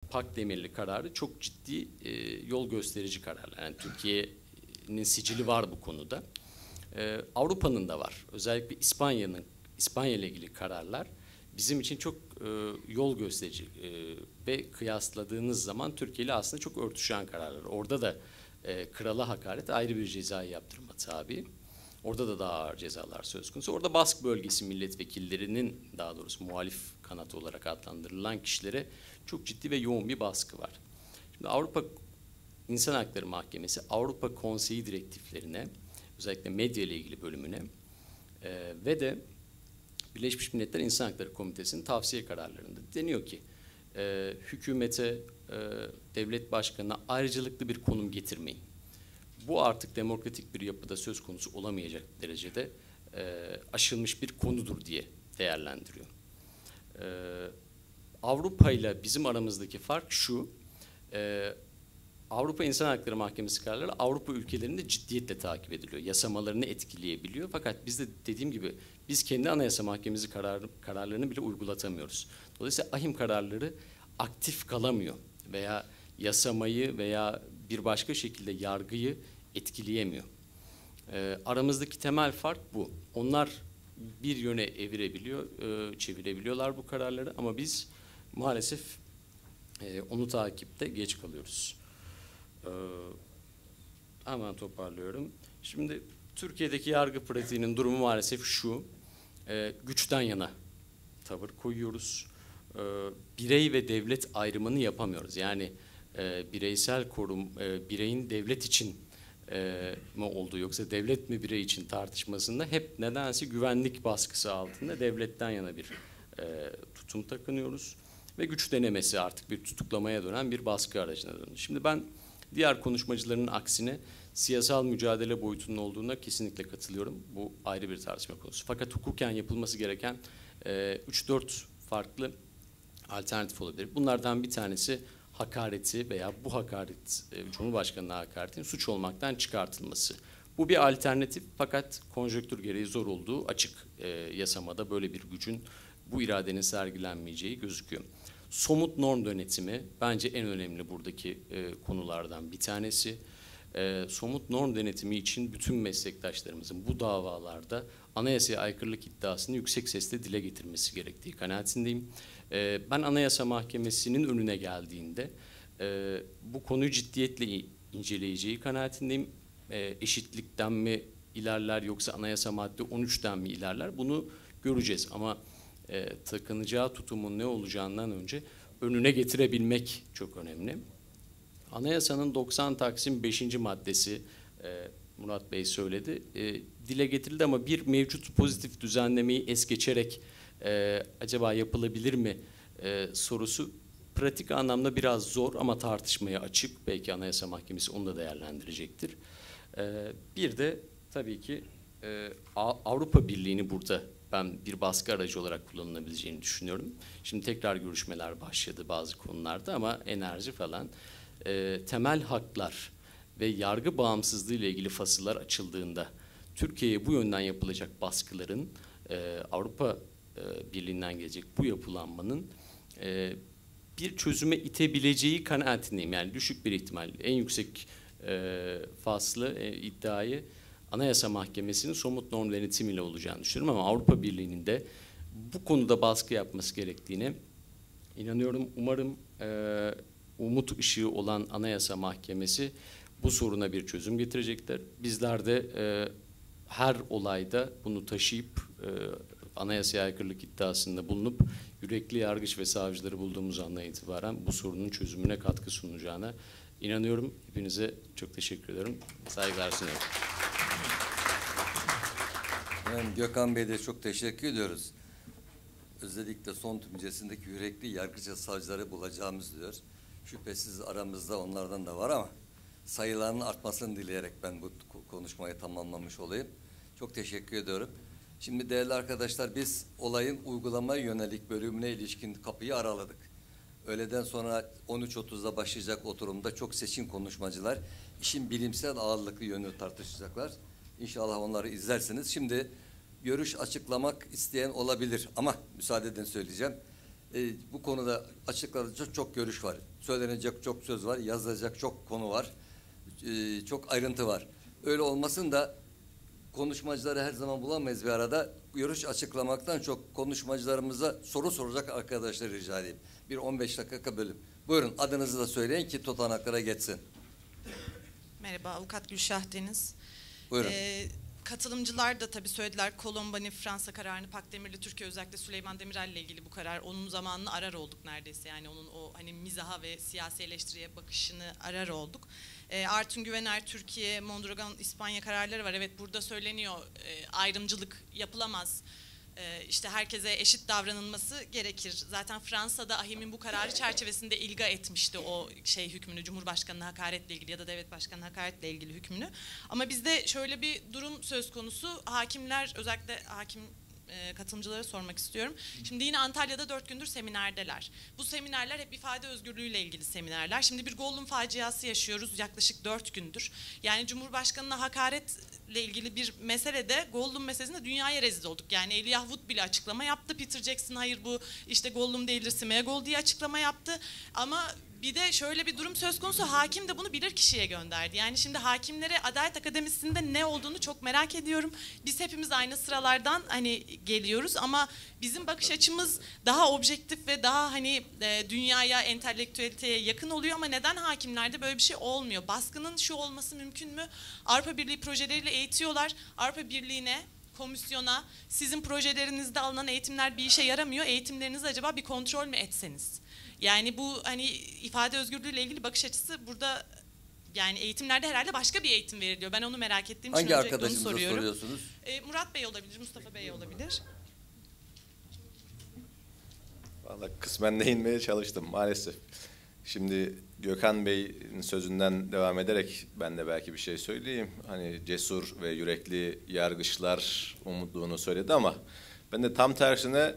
Pakdemirli kararı çok ciddi yol gösterici kararlar. Yani Türkiye'nin sicili var bu konuda. Avrupa'nın da var. Özellikle İspanya ile ilgili kararlar bizim için çok yol gösterici ve kıyasladığınız zaman Türkiye ile aslında çok örtüşen kararlar. Orada da krala hakaret ayrı bir cezai yaptırıma tabi. Orada da daha ağır cezalar söz konusu. Orada Bask bölgesi milletvekillerinin, daha doğrusu muhalif kanat olarak adlandırılan kişilere çok ciddi ve yoğun bir baskı var. Şimdi Avrupa İnsan Hakları Mahkemesi Avrupa Konseyi direktiflerine, özellikle medya ile ilgili bölümüne ve de Birleşmiş Milletler İnsan Hakları Komitesi'nin tavsiye kararlarında deniyor ki hükümete, devlet başkanına ayrıcalıklı bir konum getirmeyin. Bu artık demokratik bir yapıda söz konusu olamayacak derecede aşılmış bir konudur diye değerlendiriyor. Avrupa ile bizim aramızdaki fark şu: Avrupa İnsan Hakları Mahkemesi kararları Avrupa ülkelerinde ciddiyetle takip ediliyor. Yasamalarını etkileyebiliyor. Fakat biz de dediğim gibi biz kendi Anayasa Mahkemesi kararlarını bile uygulatamıyoruz. Dolayısıyla ahim kararları aktif kalamıyor veya yasamayı veya bir başka şekilde yargıyı etkileyemiyor. Aramızdaki temel fark bu. Onlar bir yöne evirebiliyor, çevirebiliyorlar bu kararları ama biz maalesef onu takipte geç kalıyoruz. Hemen toparlıyorum. Şimdi Türkiye'deki yargı pratiğinin durumu maalesef şu: güçten yana tavır koyuyoruz. Birey ve devlet ayrımını yapamıyoruz. Yani bireysel bireyin devlet için mi olduğu yoksa devlet mi birey için tartışmasında hep nedense güvenlik baskısı altında devletten yana bir tutum takınıyoruz. Ve güç denemesi artık bir tutuklamaya dönen bir baskı aracına döndü. Şimdi ben diğer konuşmacıların aksine siyasal mücadele boyutunun olduğuna kesinlikle katılıyorum. Bu ayrı bir tartışma konusu. Fakat hukuken yapılması gereken 3-4 farklı alternatif olabilir. Bunlardan bir tanesi hakareti veya bu hakaret, Cumhurbaşkanı'na hakaretin suç olmaktan çıkartılması. Bu bir alternatif fakat konjonktür gereği zor olduğu açık. Yasamada böyle bir gücün, bu iradenin sergilenmeyeceği gözüküyor. Somut norm denetimi bence en önemli buradaki konulardan bir tanesi. Somut norm denetimi için bütün meslektaşlarımızın bu davalarda anayasaya aykırılık iddiasını yüksek sesle dile getirmesi gerektiği kanaatindeyim. Ben Anayasa Mahkemesi'nin önüne geldiğinde bu konuyu ciddiyetle inceleyeceği kanaatindeyim. Eşitlikten mi ilerler yoksa anayasa madde 13'ten mi ilerler, bunu göreceğiz. Ama takınacağı tutumun ne olacağından önce önüne getirebilmek çok önemli. Anayasanın 90 Taksim 5. maddesi, Murat Bey söyledi, dile getirildi ama bir mevcut pozitif düzenlemeyi es geçerek acaba yapılabilir mi sorusu pratik anlamda biraz zor ama tartışmaya açık. Belki Anayasa Mahkemesi onu da değerlendirecektir. Bir de tabii ki Avrupa Birliği'ni burada ben bir baskı aracı olarak kullanılabileceğini düşünüyorum. Şimdi tekrar görüşmeler başladı bazı konularda ama enerji falan, temel haklar ve yargı bağımsızlığı ile ilgili fasıllar açıldığında Türkiye'ye bu yönden yapılacak baskıların, Avrupa Birliği'nden gelecek bu yapılanmanın bir çözüme itebileceği kanaatindeyim. Yani düşük bir ihtimal, en yüksek faslı iddiayı Anayasa Mahkemesi'nin somut norm denetimiyle olacağını düşünüyorum ama Avrupa Birliği'nin de bu konuda baskı yapması gerektiğine inanıyorum. Umarım umut ışığı olan Anayasa Mahkemesi bu soruna bir çözüm getirecektir. Bizler de her olayda bunu taşıyıp anayasaya aykırılık iddiasında bulunup yürekli yargıç ve savcıları bulduğumuz andan itibaren bu sorunun çözümüne katkı sunacağına inanıyorum. Hepinize çok teşekkür ederim. Saygılar sunuyorum. Gökhan Bey'e de çok teşekkür ediyoruz. Özellikle son tümcesindeki yürekli yargıç ve savcıları bulacağımız diyor. Şüphesiz aramızda onlardan da var ama sayılarının artmasını dileyerek ben bu konuşmayı tamamlamış olayım. Çok teşekkür ediyorum. Şimdi değerli arkadaşlar, biz olayın uygulamaya yönelik bölümüne ilişkin kapıyı araladık. Öğleden sonra 13.30'da başlayacak oturumda çok seçkin konuşmacılar işin bilimsel ağırlıklı yönünü tartışacaklar. İnşallah onları izlersiniz. Şimdi görüş açıklamak isteyen olabilir ama müsaade edin söyleyeceğim. Bu konuda açıklanacak çok görüş var. Söylenecek çok söz var. Yazılacak çok konu var. Çok ayrıntı var. Öyle olmasın da konuşmacıları her zaman bulamayız bir arada. Görüş açıklamaktan çok konuşmacılarımıza soru soracak arkadaşlar rica edeyim. Bir 15 dakika bölüm. Buyurun adınızı da söyleyin ki tutanaklara geçsin. Merhaba, Avukat Gülşah Deniz. Buyurun. Katılımcılar da tabii söylediler. Kolombani Fransa kararını, Pakdemirli Türkiye, özellikle Süleyman Demirel ile ilgili bu karar, onun zamanını arar olduk neredeyse. Yani onun o hani mizaha ve siyasi eleştiriye bakışını arar olduk. Artun Güvener Türkiye, Mondragon İspanya kararları var. Evet, burada söyleniyor ayrımcılık yapılamaz. İşte herkese eşit davranılması gerekir. Zaten Fransa'da AHİM'in bu kararı çerçevesinde ilga etmişti o hükmünü, Cumhurbaşkanı'na hakaretle ilgili ya da devlet başkanına hakaretle ilgili hükmünü. Ama bizde şöyle bir durum söz konusu. Hakimler, özellikle hakim katılımcılara sormak istiyorum. Şimdi yine Antalya'da 4 gündür seminerdeler. Bu seminerler hep ifade özgürlüğüyle ilgili seminerler. Şimdi bir Gollum faciası yaşıyoruz yaklaşık 4 gündür. Yani Cumhurbaşkanı'na hakaretle ilgili bir meselede, Gollum meselesinde dünyaya rezil olduk. Yani Elijah Wood bile açıklama yaptı. Peter Jackson hayır bu işte Gollum değildir Smeagol diye açıklama yaptı. Ama bir de şöyle bir durum söz konusu, hakim de bunu bilirkişiye gönderdi. Yani şimdi hakimlere Adalet Akademisi'nde ne olduğunu çok merak ediyorum. Biz hepimiz aynı sıralardan hani geliyoruz ama bizim bakış açımız daha objektif ve daha hani dünyaya, entelektüeliteye yakın oluyor ama neden hakimlerde böyle bir şey olmuyor? Baskının şu olması mümkün mü? Avrupa Birliği projeleriyle eğitiyorlar. Avrupa Birliği'ne, komisyona, sizin projelerinizde alınan eğitimler bir işe yaramıyor. Eğitimlerinizi acaba bir kontrol mü etseniz? Yani bu hani ifade özgürlüğüyle ilgili bakış açısı burada, yani eğitimlerde herhalde başka bir eğitim veriliyor. Ben onu merak ettiğim için hangi öncelikle onu arkadaşımıza soruyorum. soruyorsunuz? Murat Bey olabilir, Mustafa Bey olabilir. Vallahi kısmen değinmeye çalıştım maalesef. Şimdi Gökhan Bey'in sözünden devam ederek ben de belki bir şey söyleyeyim. Hani cesur ve yürekli yargıçlar umduğunu söyledi ama ben de tam tersine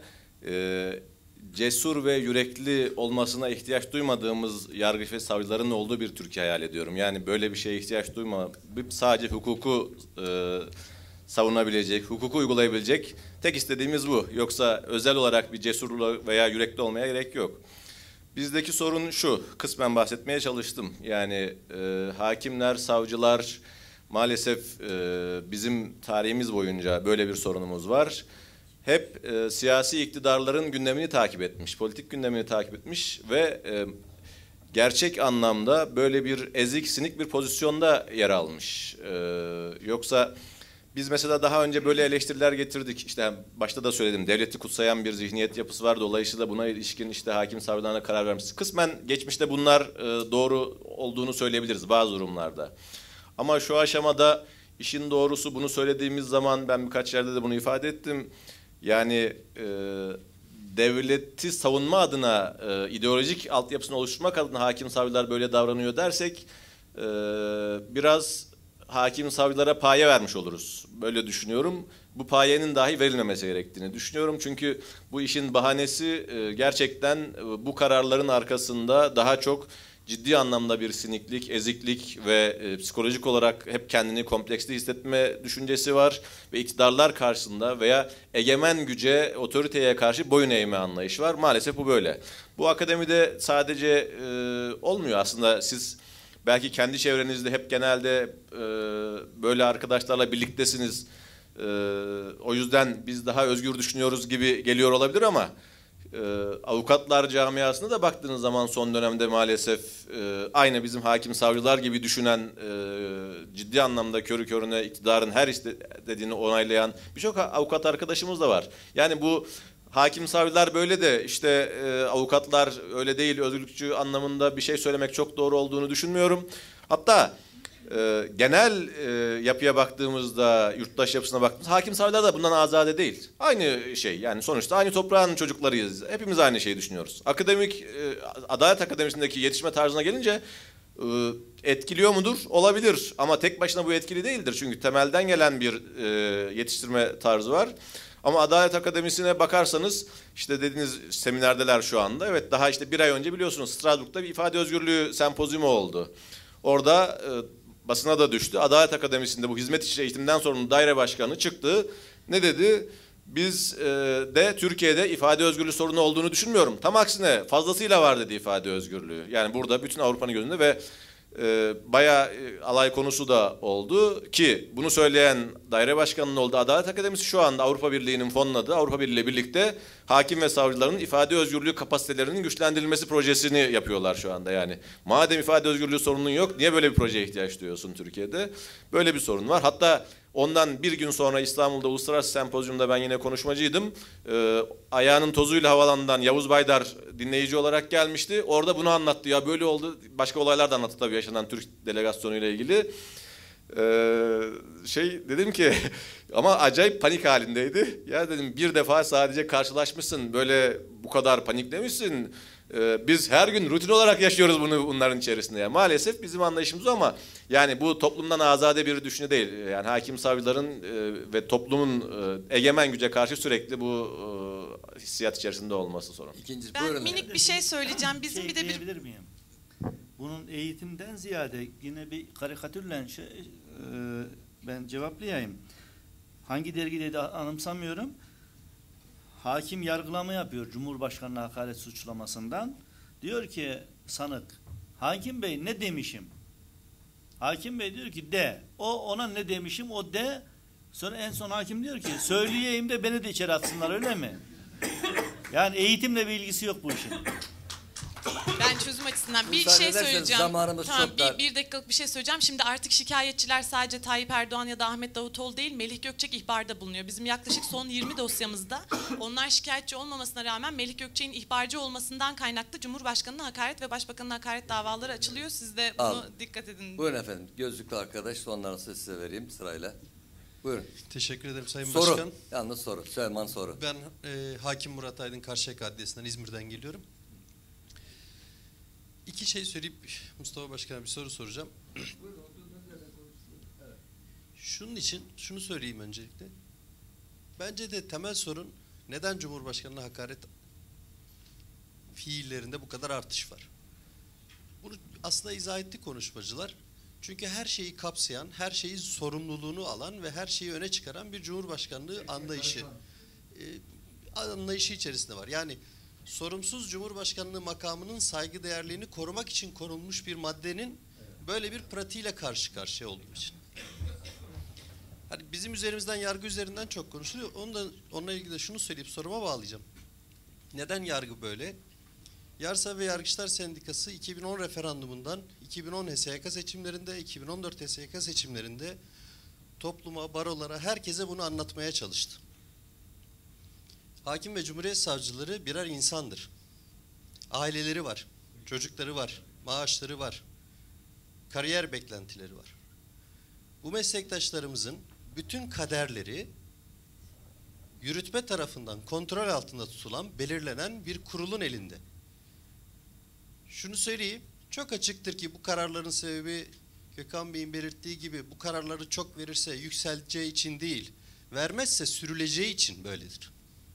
cesur ve yürekli olmasına ihtiyaç duymadığımız yargıç ve savcıların olduğu bir Türkiye hayal ediyorum. Yani böyle bir şeye ihtiyaç duymayıp sadece hukuku savunabilecek, hukuku uygulayabilecek tek istediğimiz bu. Yoksa özel olarak bir cesur veya yürekli olmaya gerek yok. Bizdeki sorun şu, kısmen bahsetmeye çalıştım. Yani hakimler, savcılar, maalesef bizim tarihimiz boyunca böyle bir sorunumuz var. Hep siyasi iktidarların gündemini takip etmiş, politik gündemini takip etmiş ve gerçek anlamda böyle bir ezik, sinik bir pozisyonda yer almış. Yoksa biz mesela daha önce böyle eleştiriler getirdik. İşte başta da söyledim, devleti kutsayan bir zihniyet yapısı var. Dolayısıyla buna ilişkin işte hakim savcılarına karar vermiş. Kısmen geçmişte bunlar doğru olduğunu söyleyebiliriz bazı durumlarda. Ama şu aşamada işin doğrusu, bunu söylediğimiz zaman ben birkaç yerde de bunu ifade ettim. Yani devleti savunma adına, ideolojik altyapısını oluşturmak adına hakim savcılar böyle davranıyor dersek biraz hakim savcılara paye vermiş oluruz. Böyle düşünüyorum. Bu payenin dahi verilmemesi gerektiğini düşünüyorum. Çünkü bu işin bahanesi gerçekten bu kararların arkasında daha çok ciddi anlamda bir siniklik, eziklik ve psikolojik olarak hep kendini kompleksli hissetme düşüncesi var. Ve iktidarlar karşısında veya egemen güce, otoriteye karşı boyun eğme anlayışı var. Maalesef bu böyle. Bu akademide sadece olmuyor aslında. Siz belki kendi çevrenizde hep genelde böyle arkadaşlarla birliktesiniz. O yüzden biz daha özgür düşünüyoruz gibi geliyor olabilir ama avukatlar camiasına da baktığınız zaman son dönemde maalesef aynı bizim hakim savcılar gibi düşünen, ciddi anlamda körü körüne iktidarın her istediğini onaylayan birçok avukat arkadaşımız da var. Yani bu hakim savcılar böyle de işte avukatlar öyle değil, özgürlükçü anlamında bir şey söylemek çok doğru olduğunu düşünmüyorum. Hatta genel yapıya baktığımızda, yurttaş yapısına baktığımızda hakim savcılar da bundan azade değil. Aynı şey, yani sonuçta aynı toprağın çocuklarıyız. Hepimiz aynı şeyi düşünüyoruz. Akademik, Adalet Akademisi'ndeki yetişme tarzına gelince etkiliyor mudur? Olabilir ama tek başına bu etkili değildir. Çünkü temelden gelen bir yetiştirme tarzı var. Ama Adalet Akademisi'ne bakarsanız işte dediğiniz seminerdeler şu anda. Evet, daha işte bir ay önce biliyorsunuz Strasbourg'da bir ifade özgürlüğü sempozyumu oldu. Orada basına da düştü. Adalet Akademisi'nde bu hizmet içi eğitimden sorumlu daire başkanı çıktı. Ne dedi? Biz de Türkiye'de ifade özgürlüğü sorunu olduğunu düşünmüyorum. Tam aksine fazlasıyla var dedi ifade özgürlüğü. Yani burada bütün Avrupa'nın gözünde ve bayağı alay konusu da oldu ki bunu söyleyen daire başkanının olduğu Adalet Akademisi şu anda Avrupa Birliği'nin fonladığı, Avrupa Birliği ile birlikte hakim ve savcıların ifade özgürlüğü kapasitelerinin güçlendirilmesi projesini yapıyorlar şu anda. Yani madem ifade özgürlüğü sorunun yok, niye böyle bir projeye ihtiyaç duyuyorsun Türkiye'de? Böyle bir sorun var. Hatta ondan bir gün sonra İstanbul'da Uluslararası Sempozyum'da ben yine konuşmacıydım. Ayağının tozuyla havalandan Yavuz Baydar dinleyici olarak gelmişti. Orada bunu anlattı. Ya böyle oldu. Başka olaylar da anlattı tabii yaşanan Türk delegasyonuyla ilgili. Dedim ki ama acayip panik halindeydi. Ya dedim bir defa sadece karşılaşmışsın. Böyle bu kadar paniklemişsin. Biz her gün rutin olarak yaşıyoruz bunu bunların içerisinde. Yani maalesef bizim anlayışımız o ama yani bu toplumdan azade bir düşünce değil. Yani hakim savcıların ve toplumun egemen güce karşı sürekli bu hissiyat içerisinde olması sorun. İkinci, Ben buyurun. minik bir şey söyleyeceğim. Bizim bir de bir diyebilir miyim? Bunun eğitimden ziyade yine bir karikatürle ben cevaplayayım. Hangi dergideydi anımsamıyorum. Hakim yargılama yapıyor Cumhurbaşkanı'na hakaret suçlamasından. Diyor ki sanık, hakim bey ne demişim? Hakim bey diyor ki de. O ona ne demişim o de. Sonra en son hakim diyor ki söyleyeyim de beni de içeri atsınlar öyle mi? Yani eğitimle bir ilgisi yok bu işin. Ben çözüm açısından bir Müsaade şey ederseniz söyleyeceğim. zamanımız Tamam, çok dar. bir dakikalık bir şey söyleyeceğim. Şimdi artık şikayetçiler sadece Tayyip Erdoğan ya da Ahmet Davutoğlu değil, Melih Gökçek ihbarda bulunuyor. Bizim yaklaşık son 20 dosyamızda onlar şikayetçi olmamasına rağmen Melih Gökçek'in ihbarcı olmasından kaynaklı Cumhurbaşkanı'na hakaret ve Başbakanı'na hakaret davaları açılıyor. Siz de bunu Al. dikkat edin. Buyurun efendim. Gözlüklü arkadaş sonlarını size vereyim sırayla. Buyurun. Teşekkür ederim Sayın Soru. Başkan. Yalnız soru. Süleyman soru. Ben Hakim Murat Aydın Karşıyaka Adliyesi'nden İzmir'den geliyorum. İki şey söyleyip Mustafa Başkan'a bir soru soracağım. Şunun için şunu söyleyeyim öncelikle. Bence de temel sorun neden Cumhurbaşkanı'na hakaret fiillerinde bu kadar artış var? Bunu aslında izah etti konuşmacılar. Çünkü her şeyi kapsayan, her şeyin sorumluluğunu alan ve her şeyi öne çıkaran bir Cumhurbaşkanlığı anlayışı içerisinde var. Yani sorumsuz Cumhurbaşkanlığı makamının saygıdeğerliğini korumak için konulmuş bir maddenin böyle bir pratiğiyle karşı karşıya olduğu için. Hani bizim üzerimizden, yargı üzerinden çok konuşuluyor. Onunla ilgili de şunu söyleyip soruma bağlayacağım. Neden yargı böyle? Yargıçlar ve Yargıçlar Sendikası 2010 referandumundan 2010 HSYK seçimlerinde, 2014 HSYK seçimlerinde topluma, barolara, herkese bunu anlatmaya çalıştı. Hakim ve Cumhuriyet Savcıları birer insandır. Aileleri var, çocukları var, maaşları var, kariyer beklentileri var. Bu meslektaşlarımızın bütün kaderleri yürütme tarafından kontrol altında tutulan, belirlenen bir kurulun elinde. Şunu söyleyeyim, çok açıktır ki bu kararların sebebi Gökhan Bey'in belirttiği gibi bu kararları çok verirse yükseleceği için değil, vermezse sürüleceği için böyledir.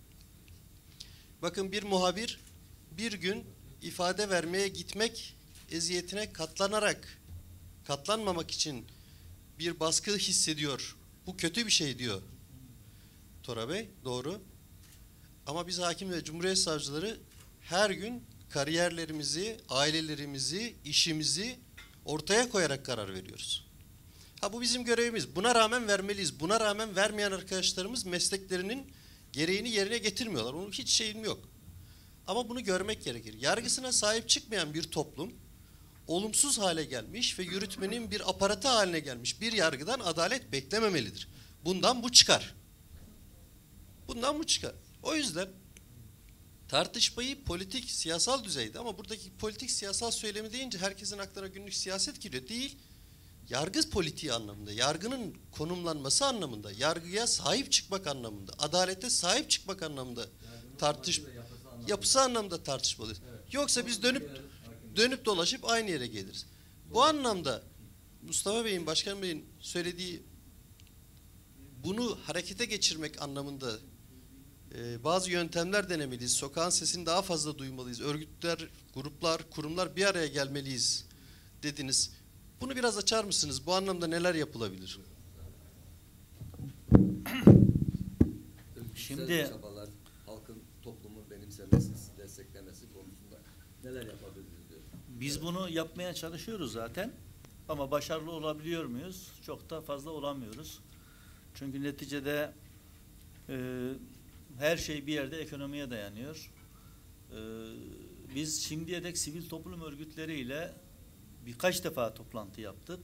Bakın bir muhabir bir gün ifade vermeye gitmek eziyetine katlanmamak için bir baskı hissediyor. Bu kötü bir şey diyor Tora Bey, doğru. Ama biz hakim ve cumhuriyet savcıları her gün kariyerlerimizi, ailelerimizi, işimizi ortaya koyarak karar veriyoruz. Bu bizim görevimiz. Buna rağmen vermeliyiz. Buna rağmen vermeyen arkadaşlarımız mesleklerinin gereğini yerine getirmiyorlar. Onun hiç şeyim yok. Ama bunu görmek gerekir. Yargısına sahip çıkmayan bir toplum olumsuz hale gelmiş ve yürütmenin bir aparatı haline gelmiş bir yargıdan adalet beklememelidir. Bundan bu çıkar. Bundan bu çıkar. O yüzden tartışmayı politik, siyasal düzeyde ama buradaki politik, siyasal söylemi deyince herkesin aklına günlük siyaset giriyor. Değil, yargı politiği anlamında, yargının konumlanması anlamında, yargıya sahip çıkmak anlamında, adalete sahip çıkmak anlamında yapısı anlamda tartışmalıyız. Evet. Yoksa biz dönüp dolaşıp aynı yere geliriz. Bu anlamda Mustafa Bey'in, Başkan Bey'in söylediği bunu harekete geçirmek anlamında bazı yöntemler denemeliyiz. Sokağın sesini daha fazla duymalıyız. Örgütler, gruplar, kurumlar bir araya gelmeliyiz dediniz. Bunu biraz açar mısınız? Bu anlamda neler yapılabilir? Şimdi çabalar, halkın, toplumun benimsemesi, desteklemesi konusunda neler yapabiliriz diyor. biz bunu yapmaya çalışıyoruz zaten. Ama başarılı olabiliyor muyuz? Çok da fazla olamıyoruz. Çünkü neticede her şey bir yerde ekonomiye dayanıyor. Biz şimdiye dek sivil toplum örgütleriyle birkaç defa toplantı yaptık.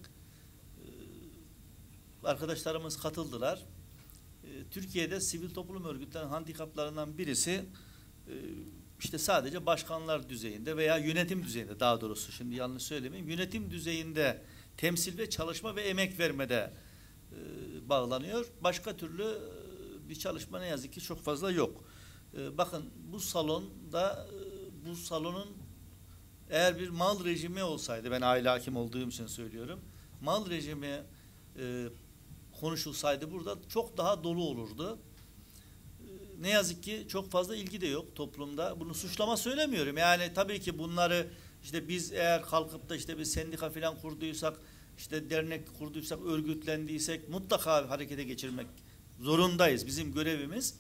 Arkadaşlarımız katıldılar. Türkiye'de sivil toplum örgütlerinin handikaplarından birisi işte sadece başkanlar düzeyinde veya yönetim düzeyinde, daha doğrusu şimdi yanlış söylemeyeyim, yönetim düzeyinde temsil ve çalışma ve emek vermede bağlanıyor. Başka türlü bir çalışma ne yazık ki çok fazla yok. Bakın bu salonda bu salonun eğer bir mal rejimi olsaydı, ben aile hakim olduğum için söylüyorum, mal rejimi konuşulsaydı burada çok daha dolu olurdu. Ne yazık ki çok fazla ilgi de yok toplumda. Bunu suçlama söylemiyorum. Yani tabii ki bunları işte biz eğer kalkıp da işte bir sendika falan kurduysak, işte dernek kurduysak, örgütlendiysek mutlaka harekete geçirmek zorundayız. Bizim görevimiz.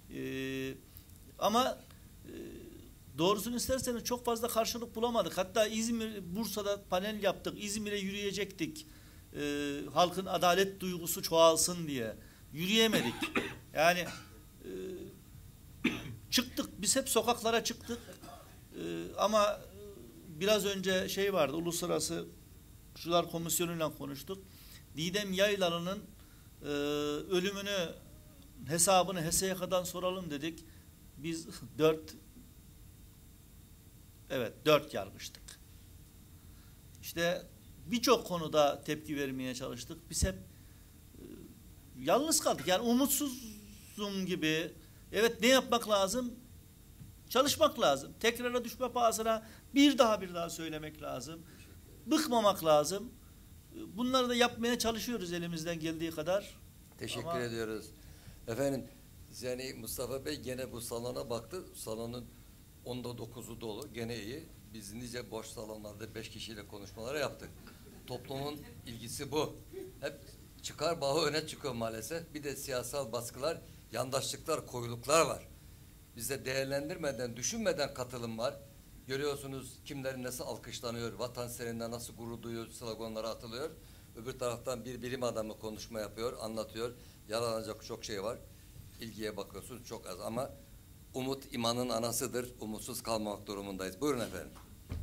Ama doğrusunu isterseniz çok fazla karşılık bulamadık. Hatta Bursa'da panel yaptık. İzmir'e yürüyecektik. Halkın adalet duygusu çoğalsın diye. Yürüyemedik. Yani çıktık. Biz hep sokaklara çıktık. Ama biraz önce şey vardı. Uluslararası Suçlular Komisyonu'yla konuştuk. Didem Yaylalı'nın ölümünü hesabını HESYK'dan soralım dedik. Biz 4 yargıçtık. İşte birçok konuda tepki vermeye çalıştık. Biz hep yalnız kaldık. Yani umutsuzum gibi. Evet, ne yapmak lazım? Çalışmak lazım. Tekrara düşme pahasına bir daha söylemek lazım. Bıkmamak lazım. Bunları da yapmaya çalışıyoruz elimizden geldiği kadar. Teşekkür ediyoruz. Efendim, yani Mustafa Bey gene bu salona baktı. Salonun 10'da 9'u dolu. Gene iyi. Biz nice boş salonlarda 5 kişiyle konuşmaları yaptık. Toplumun ilgisi bu. Hep çıkar bağı öne çıkıyor maalesef. Bir de siyasal baskılar, yandaşlıklar, koyuluklar var. Bizde değerlendirmeden, düşünmeden katılım var. Görüyorsunuz kimlerin nasıl alkışlanıyor, vatan seninle nasıl gurur duyuyor, sloganları atılıyor. Öbür taraftan bir bilim adamı konuşma yapıyor, anlatıyor. Yalanacak çok şey var. İlgiye bakıyorsunuz çok az ama umut imanın anasıdır. Umutsuz kalmamak durumundayız. Buyurun efendim.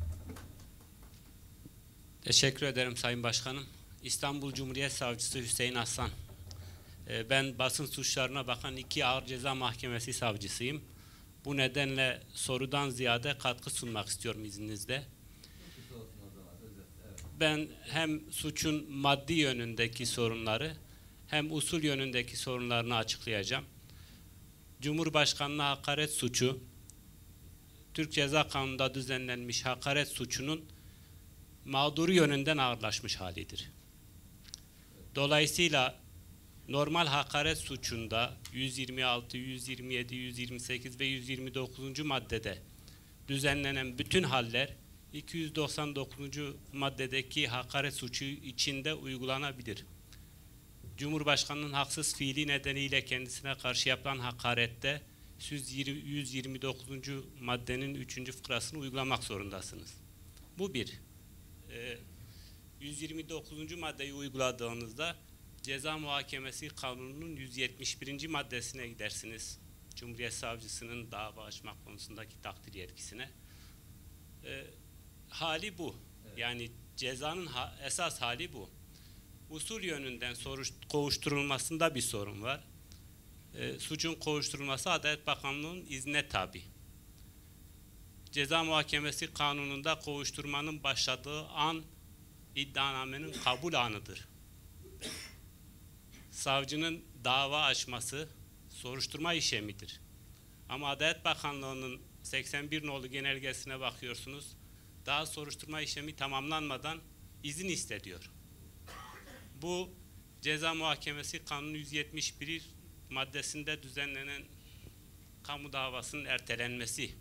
Teşekkür ederim Sayın Başkanım. İstanbul Cumhuriyet Savcısı Hüseyin Aslan. Ben basın suçlarına bakan 2 Ağır Ceza Mahkemesi savcısıyım. Bu nedenle sorudan ziyade katkı sunmak istiyorum izninizle. Ben hem suçun maddi yönündeki sorunları hem usul yönündeki sorunlarını açıklayacağım. Cumhurbaşkanına hakaret suçu, Türk Ceza Kanunu'nda düzenlenmiş hakaret suçunun mağduru yönünden ağırlaşmış halidir. Dolayısıyla normal hakaret suçunda 126, 127, 128 ve 129. maddede düzenlenen bütün haller 299. maddedeki hakaret suçu içinde uygulanabilir. Cumhurbaşkanının haksız fiili nedeniyle kendisine karşı yapılan hakarette 129. maddenin 3. fıkrasını uygulamak zorundasınız. Bu bir. 129. maddeyi uyguladığınızda Ceza Muhakemesi Kanunu'nun 171. maddesine gidersiniz. Cumhuriyet Savcısının dava açmak konusundaki takdir yetkisine. Hali bu. Yani cezanın esas hali bu. Usul yönünden kovuşturulmasında bir sorun var. Suçun kovuşturulması Adalet Bakanlığı'nın iznine tabi. Ceza Muhakemesi Kanunu'nda kovuşturmanın başladığı an iddianamenin kabul anıdır. Savcının dava açması soruşturma işlemidir. Ama Adalet Bakanlığı'nın 81 nolu genelgesine bakıyorsunuz. Daha soruşturma işlemi tamamlanmadan izin istediyor. Bu Ceza Muhakemesi Kanunu 171 maddesinde düzenlenen kamu davasının ertelenmesi,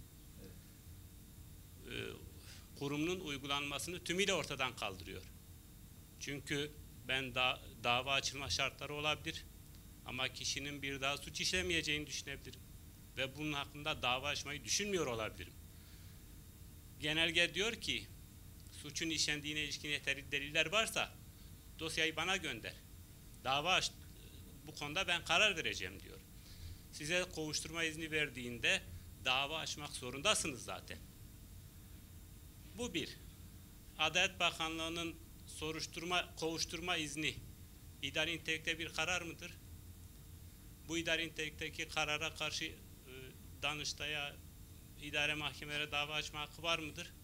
kurumunun uygulanmasını tümüyle ortadan kaldırıyor. Çünkü dava açılma şartları olabilir. Ama kişinin bir daha suç işlemeyeceğini düşünebilirim. Ve bunun hakkında dava açmayı düşünmüyor olabilirim. Genelge diyor ki, suçun işlendiğine ilişkin yeterli deliller varsa dosyayı bana gönder. Dava aç, bu konuda ben karar vereceğim diyor. Size kovuşturma izni verdiğinde dava açmak zorundasınız zaten. Bu bir. Adalet Bakanlığı'nın kovuşturma izni idari nitelikte bir karar mıdır? Bu idari nitelikteki karara karşı Danıştay'a, idare mahkemelere dava açma hakkı var mıdır?